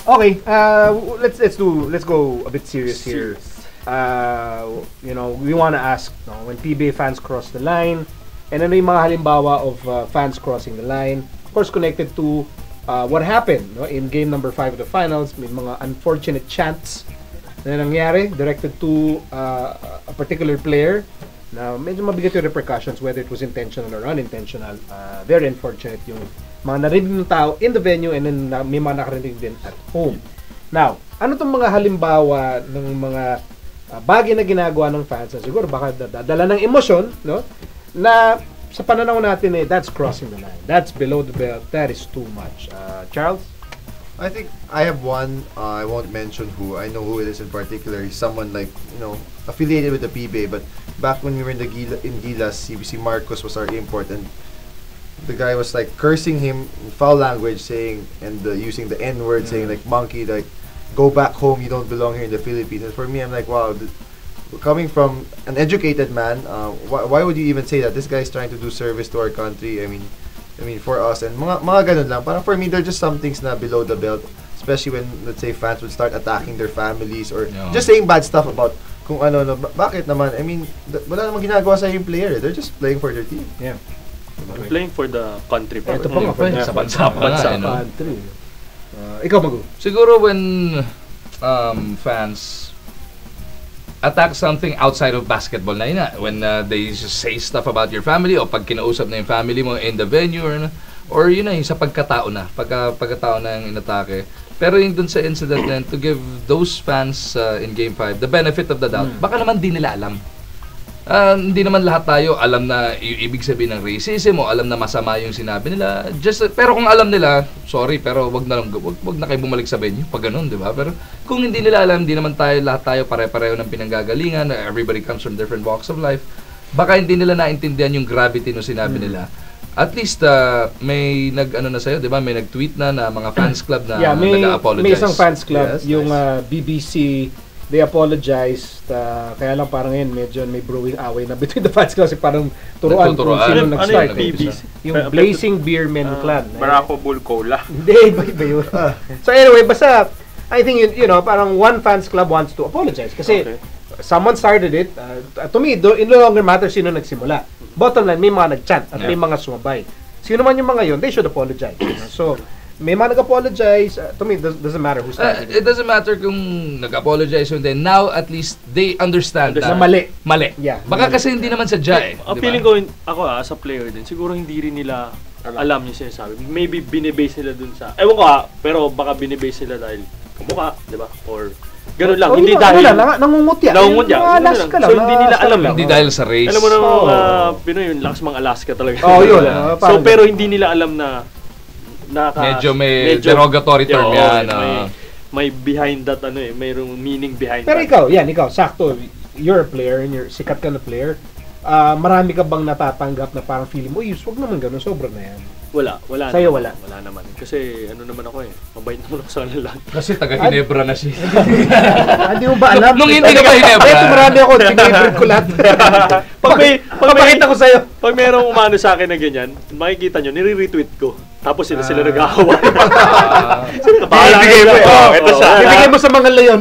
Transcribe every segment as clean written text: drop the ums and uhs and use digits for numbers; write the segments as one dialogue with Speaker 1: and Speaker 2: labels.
Speaker 1: Okay, let's go a bit serious here. We want to ask, when PBA fans cross the line, and ano yung mga halimbawa of fans crossing the line, of course connected to what happened in game number 5 of the finals. May mga unfortunate chants na nangyari directed to a particular player na medyo mabigat yung repercussions, whether it was intentional or unintentional. Very unfortunate yung mga narinig ng tao in the venue, and then may mga nakarinig din at home. Now, ano tong mga halimbawa ng mga bagay na ginagawa ng fans na siguro baka dadala ng emosyon, no? Na sa pananaw natin that's crossing the line. That's below the belt. That is too much. Charles?
Speaker 2: I think I have one. I won't mention who. I know who it is in particular. He's someone affiliated with the PBA. But back when we were in Gilas, si Marcos was our import, and the guy was like cursing him in foul language, saying using the N word, saying like monkey, like go back home, you don't belong here in the Philippines. And for me, I'm like, wow, coming from an educated man, why would you even say that? This guy's trying to do service to our country. I mean for us, and mga ganun lang. Parang for me, there are just some things na below the belt, especially when, let's say, fans would start attacking their families or just saying bad stuff about kung ano, bakit naman? I mean, wala namang ginagawa sa yung player. They're just playing for their team.
Speaker 1: Yeah.
Speaker 3: Playing for the country.
Speaker 1: Ito pa nga,
Speaker 4: sa bansa
Speaker 1: country. Ikaw, Magu.
Speaker 4: Siguro when fans attack something outside of basketball na yun, when they just say stuff about your family, o pag kinausap na yung family mo in the venue, or yun na yung sa pagkatao na, pagkatao na yung inatake. Pero yung dun sa incident na to give those fans in Game 5 the benefit of the doubt, baka naman di nila alam. Hindi naman lahat tayo alam na yung ibig sabihin ng racism o alam na masama yung sinabi nila. Pero kung alam nila, sorry, pero wag na kayo bumalik sa venue pag ganun, di ba? Pero kung hindi nila alam, hindi naman lahat tayo pare-pareho ng pinanggagalingan, everybody comes from different walks of life. Baka hindi nila naintindihan yung gravity ng sinabi nila. At least may nag-ano na sa'yo, di ba? May nag-tweet na mga fans club na nag-apologize.
Speaker 1: May isang fans club,
Speaker 2: yes,
Speaker 1: yung BBC, they apologized, kaya lang parang ngayon medyo may brewing away na between the fans kasi parang turuan kung sino nag-start. Yung Blazing Beermen Clan.
Speaker 5: Barako Bull Cola.
Speaker 1: Hindi, iba yun. So anyway, basta, I think, parang one fans club wants to apologize kasi someone started it. To me, it no longer matters sino nagsimula. Bottom line, may mga nag-chant at may mga sumabay. Sino man yung mga yun, they should apologize. So, may mga nag-apologize. To me, it doesn't matter who started
Speaker 4: it. It doesn't matter kung nag-apologize yun. Then now, at least, they understand
Speaker 1: na
Speaker 4: mali.
Speaker 1: Yeah,
Speaker 4: baka kasi hindi naman sadya
Speaker 3: Ang feeling ko, ako as a player din, siguro hindi rin nila alam yung sinasabi. Maybe binibase nila dun sa, ewan ko pero baka binibase nila dahil kumukha, di ba? Or ganun lang, hindi dahil
Speaker 1: nangungutya.
Speaker 3: Alaska lang. So hindi nila alam.
Speaker 4: Hindi dahil sa race.
Speaker 3: Alam mo na Pinoy, yung lakas mga Alaska talaga.
Speaker 1: Yun.
Speaker 3: So pero hindi nila alam na
Speaker 4: medyo may derogatory term yan.
Speaker 3: May behind that mayroong meaning behind
Speaker 1: pero
Speaker 3: that.
Speaker 1: Pero ikaw, sakto, you're a player and you're sikat ka na player. Marami ka bang natatanggap na parang feeling mo, wag naman ganun, sobra na yan.
Speaker 3: Wala.
Speaker 1: Sa'yo
Speaker 3: naman. Wala naman. Kasi naman ako mabait naman ako sa kanila.
Speaker 4: Kasi taga Ginebra na siya.
Speaker 1: Hindi mo ba alam?
Speaker 4: Nung hindi ka pa Ginebra.
Speaker 1: Ito marami ako, Ginebra ko lahat. Papakita ko sa'yo.
Speaker 3: Pag merong umano sa akin na ganyan, makikita nyo, nire-retweet ko. Tapos sila nag-aawa.
Speaker 1: Bibigay mo.
Speaker 3: Ito siya.
Speaker 1: Bibigay mo sa mga leon.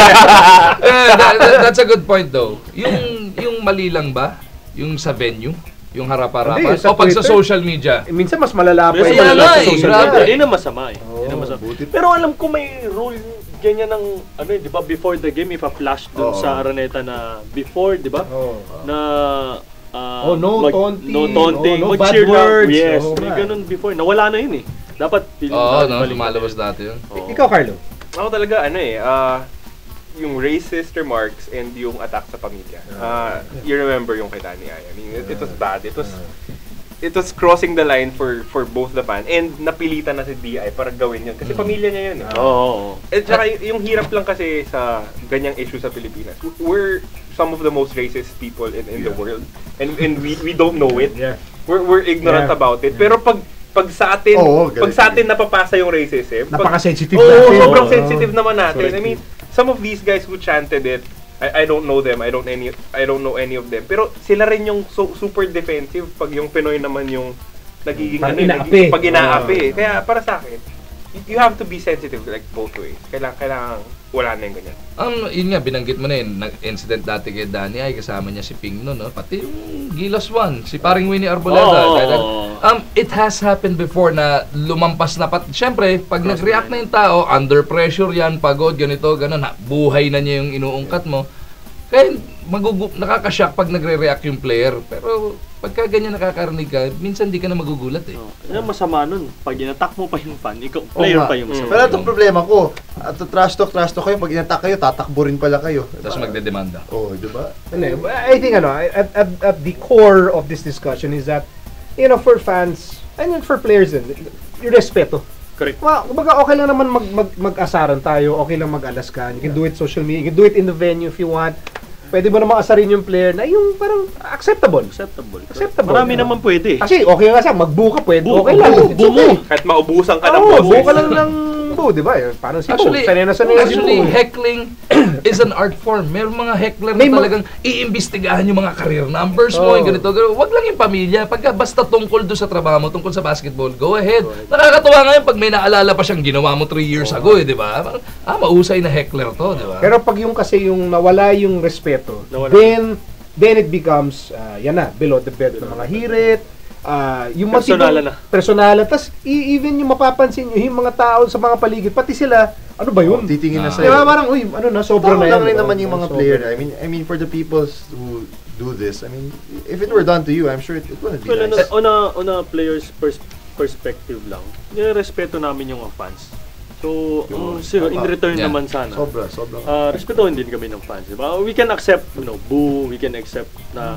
Speaker 4: That's a good point though. Yung mali lang ba? Yung sa venue? Yung harap-harapan? O pag sa social media?
Speaker 1: Minsan mas malala pa
Speaker 3: yung
Speaker 4: sa social media.
Speaker 3: Hindi na masama Pero alam ko may rule ganyan ng di ba, before the game, if a flash dun sa Araneta na before, di ba? Na
Speaker 1: no taunting,
Speaker 3: no bad words. Yes, may ganun before. Nawala na yun Dapat
Speaker 4: lumalabas dati yun.
Speaker 1: Ikaw, Carlo?
Speaker 5: Ako talaga, yung racist remarks and yung attack sa pamilya. You remember yung kay Danny Ay. I mean, it was bad. It was crossing the line for both the fan, and napilitan na si DI para gawin yun. Kasi pamilya niya yun. At saka yung hirap lang kasi sa ganyang issue sa Pilipinas. We're some of the most racist people in the world. And we don't know it.
Speaker 1: Yeah.
Speaker 5: We're ignorant about it. Pero pag sa atin napapasa yung racism.
Speaker 1: Napaka-sensitive natin.
Speaker 5: Sobrang sensitive naman natin. I mean, some of these guys who chanted it, I don't know them. I don't know any of them. Pero sila rin yung super defensive pag yung Pinoy naman yung nagiging
Speaker 1: pag inaapi.
Speaker 5: Kaya para sa akin, you have to be sensitive like both ways. Kailangan wala na yung ganyan.
Speaker 4: Yun nga, binanggit mo na yun, nag-incident dati kay Danny ay kasama niya si Ping no? Pati yung Gilas 1, si paring Winnie Arboleda. It has happened before na lumampas na siyempre, pag nag-react na yung tao, under pressure yan, pagod, ganito, gano'n, buhay na niya yung inuungkat mo. Kaya nakaka-shock pag nagre-react yung player. Pero pagka ganyan nakakarinig ka, minsan di ka na magugulat eh.
Speaker 3: Yung masama nun, pag inattack mo pa yung fan, ikaw, player pa yung masama.
Speaker 2: Pero itong problema ko, at trash talk kayo, pag inattack kayo, tatakbo rin pala kayo.
Speaker 4: Tapos magdedemanda.
Speaker 2: Di ba?
Speaker 1: I think at the core of this discussion is that, for fans, and for players din, yung respeto.
Speaker 3: Correct.
Speaker 1: Kumbaga, okay lang naman mag-asaran tayo, okay lang mag-alaskan. You can do it social media, you can do it in the venue if you want. Pwede mo naman asarin yung player na yung parang acceptable.
Speaker 3: Marami naman pwede.
Speaker 1: Kasi okay nga sa magbuka pwede. Okay lang.
Speaker 5: Kahit maubusan ka ng
Speaker 1: buka lang ng di ba? Parang si
Speaker 4: Actually, heckling is an art form. Meron mga heckler na talagang iimbestigahan yung mga career numbers mo, yung ganito. Wag lang yung pamilya. Pagka basta tungkol doon sa trabaho mo, tungkol sa basketball, go ahead. Nakakatuwa nga yun pag may naalala pa siyang ginawa mo 3 years ago, di ba? Mausay na heckler to, di ba?
Speaker 1: Pero pag yung kasi yung nawala yung respeto, then it becomes, below the belt ng mga hirit, yung personalan. Tapos even yung mapapansin nyo, yung mga tao sa mga paligid, pati sila, ano ba yun?
Speaker 2: Titingin na sa'yo.
Speaker 1: Diba, parang, sobra na yan.
Speaker 2: Lang rin naman yung mga player. I mean, for the people who do this, I mean, if it were done to you, I'm sure it wouldn't be nice.
Speaker 3: On a player's perspective lang, respeto namin yung fans. So, in return naman sana.
Speaker 2: Sobra.
Speaker 3: Respetuhin din kami ng fans, diba? We can accept, boo, we can accept na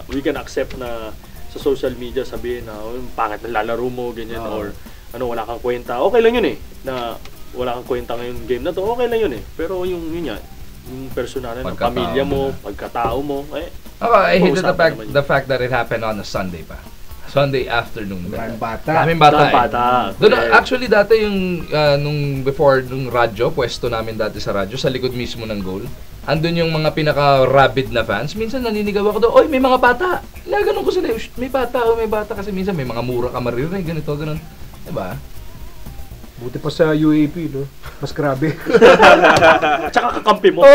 Speaker 3: sa social media sabihin na bakit nalalaro mo ganyan or wala kang kwenta. Okay lang yun na wala kang kwenta ngayong game na to. Okay lang yun pero yung personal ng pamilya mo, pagkatao mo,
Speaker 4: I hated the fact that it happened on a Sunday pa. Sunday afternoon. Daming bata. Doon actually dati yung before nung radyo, pwesto namin dati sa radyo sa likod mismo ng goal. Andun yung mga pinaka-rabid na fans. Minsan naninigaw ako doon, oy, may mga bata. Ganun ko sila, may bata kasi minsan may mga mura ka maririnig, ganun. Diba?
Speaker 1: Buti pa sa UAP, no? Mas grabe.
Speaker 3: Tsaka kakampi mo.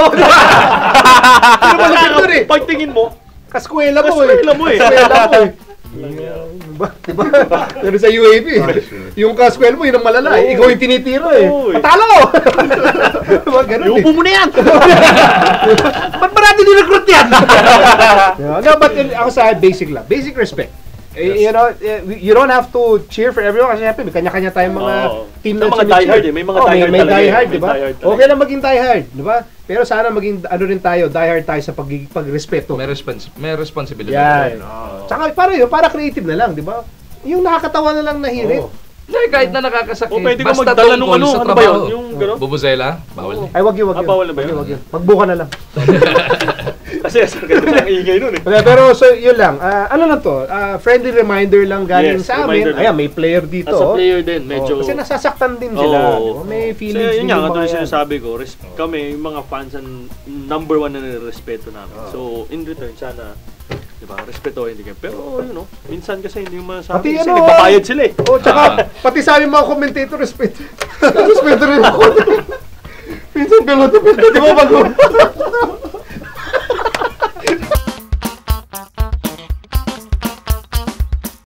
Speaker 1: Ano ba lang doon
Speaker 3: pagtingin mo,
Speaker 1: kaskwela mo eh. Diba? Pero sa UAP, yung kaskwel mo, yun ang malala. Ikaw yung tinitiro Patalo!
Speaker 3: Yung upo mo na yan!
Speaker 1: Ba't ba natin dinrecruit yan? But ako sa basic lang. Basic respect. You don't have to cheer for everyone kasi may kanya-kanya tayong mga team na
Speaker 3: mga diehard may mga
Speaker 1: diehard, di ba? Okay lang maging diehard, di ba? Pero sana maging rin tayo, diehard tayo sa pagrespeto.
Speaker 4: May responsibility.
Speaker 1: Yan. Tsaka para creative na lang, di ba? Yung nakakatawa na lang na hirit.
Speaker 4: Kahit na nakakasakit.
Speaker 3: Pwede ka magdala nung
Speaker 4: sa
Speaker 3: ba yun? Yung gano'n?
Speaker 4: Bubuzela? Bawal.
Speaker 1: Ay, wag yun.
Speaker 3: Bawal na ba yun?
Speaker 1: Magbuka na lang.
Speaker 3: Kasi ganda ng ingay nun
Speaker 1: Pero so yun lang. Ano lang to? Friendly reminder lang galing sa amin. Ayan, may player dito.
Speaker 3: As a player din, medyo.
Speaker 1: Kasi nasasaktan din sila. May feelings din.
Speaker 3: Yun nga, ito yung sinasabi ko. Kami, yung mga fans, number one na nirespeto namin. So, in return, sana, diba, respetuhin din kayo. Pero, minsan kasi hindi yung masabi. Kasi nagbabayad sila eh.
Speaker 1: Tsaka, pati sa aming mga commentator, respeto rin ako. Minsan, di ba